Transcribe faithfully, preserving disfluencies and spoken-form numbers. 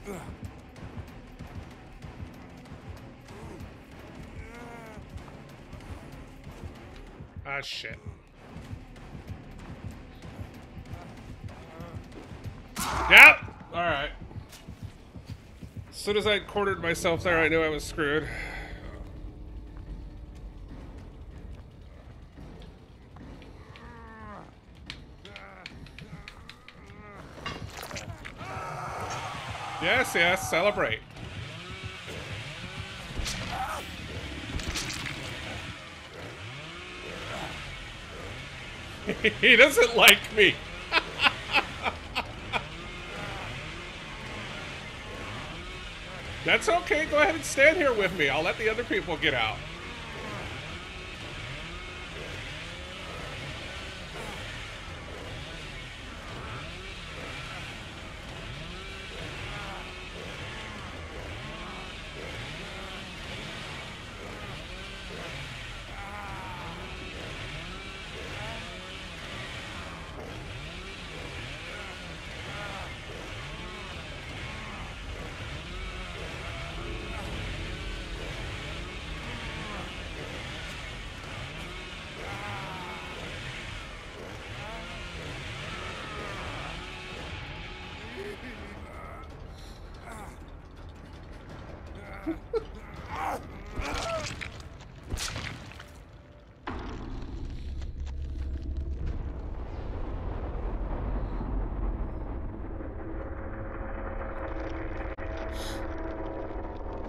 Ah, shit. Yep! Alright. As soon as I cornered myself there, I knew I was screwed. Yes, yes, celebrate. He doesn't like me. That's okay. Go ahead and stand here with me. I'll let the other people get out.